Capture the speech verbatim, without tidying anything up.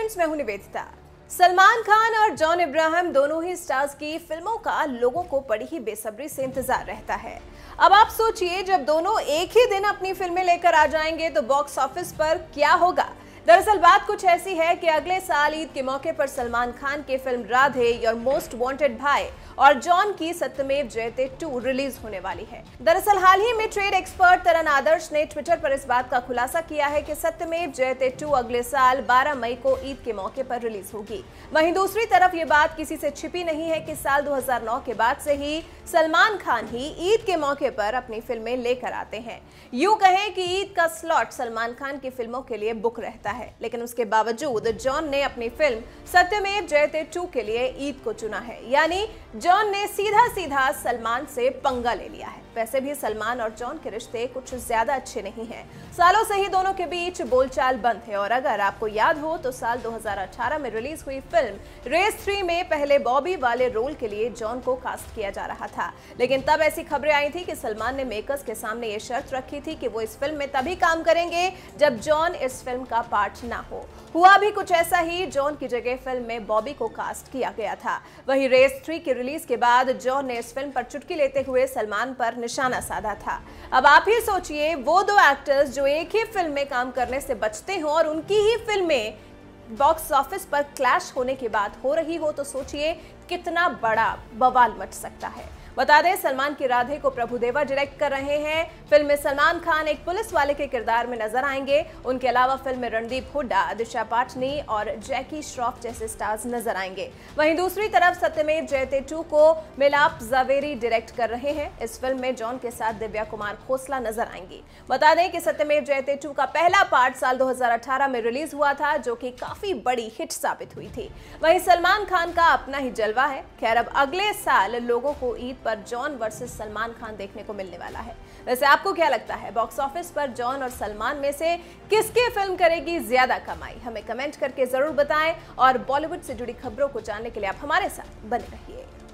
Friends, मैं हूं निवेदिता। सलमान खान और जॉन इब्राहिम दोनों ही स्टार्स की फिल्मों का लोगों को बड़ी ही बेसब्री से इंतजार रहता है। अब आप सोचिए, जब दोनों एक ही दिन अपनी फिल्में लेकर आ जाएंगे तो बॉक्स ऑफिस पर क्या होगा। दरअसल बात कुछ ऐसी है कि अगले साल ईद के मौके पर सलमान खान की film Radhe, your most wanted भाई और जॉन की सत्यमेव जयते टू रिलीज होने वाली है। दरअसल हाल ही में ट्रेड एक्सपर्ट तरन आदर्श ने ट्विटर पर इस बात का खुलासा किया है कि सत्यमेव जयते टू अगले साल बारह मई को ईद के मौके पर रिलीज होगी। वहीं दूसरी तरफ ये बात किसी से छिपी नहीं है कि साल दो हज़ार नौ के बाद से ही सलमान खान ही ईद के मौके पर अपनी फिल्में लेकर आते हैं। यूं कहें कि ईद का स्लॉट सलमान खान की फिल्मों के लिए बुक रहता है, लेकिन उसके बावजूद जॉन ने अपनी फिल्म सत्यमेव जयते टू के लिए ईद को चुना है। यानी जॉन ने सीधा सीधा सलमान से पंगा ले लिया है। वैसे भी सलमान और जॉन के रिश्ते कुछ ज्यादा अच्छे नहीं हैं। सालों से ही दोनों के बीच बोलचाल बंद है और अगर आपको याद हो तो साल दो हज़ार अठारह में रिलीज हुई फिल्म रेस थ्री में पहले बॉबी वाले रोल के लिए जॉन को कास्ट किया जा रहा था, लेकिन तब ऐसी खबरें आई थी कि सलमान ने मेकर्स के सामने ये शर्त रखी थी कि वो इस फिल्म में तभी काम करेंगे जब जॉन इस फिल्म का पार्ट ना हो। हुआ भी कुछ ऐसा ही, जॉन की जगह फिल्म में बॉबी को कास्ट किया गया था। वहीं रेस थ्री की रिलीज के बाद जॉन ने इस फिल्म पर चुटकी लेते हुए सलमान पर निशाना साधा था। अब आप ही सोचिए, वो दो एक्टर्स जो एक ही फिल्म में काम करने से बचते हो और उनकी ही फिल्में बॉक्स ऑफिस पर क्लैश होने की बात हो रही हो, तो सोचिए कितना बड़ा बवाल मच सकता है। बता दें, सलमान की राधे को प्रभुदेवा डायरेक्ट कर रहे हैं। फिल्म में सलमान खान एक पुलिस वाले के किरदार में नजर आएंगे। उनके अलावा फिल्म में रणदीप हुड्डा, दिशा पाटनी और जैकी श्रॉफ जैसे स्टार्स नजर आएंगे। वहीं दूसरी तरफ सत्यमेव जयते टू को मिलाप जावेरी डायरेक्ट कर रहे हैं। इस फिल्म में जॉन के साथ दिव्या कुमार खोसला नजर आएंगी। बता दें कि सत्यमेव जयते टू का पहला पार्ट साल दो हज़ार अठारह में रिलीज हुआ था, जो कि काफी बड़ी हिट साबित हुई थी। वहीं सलमान खान का अपना ही जलवा है। खैर, अब अगले साल लोगों को ईद पर जॉन वर्सेस सलमान खान देखने को मिलने वाला है। वैसे आपको क्या लगता है, बॉक्स ऑफिस पर जॉन और सलमान में से किसकी फिल्म करेगी ज्यादा कमाई? हमें कमेंट करके जरूर बताएं और बॉलीवुड से जुड़ी खबरों को जानने के लिए आप हमारे साथ बने रहिए।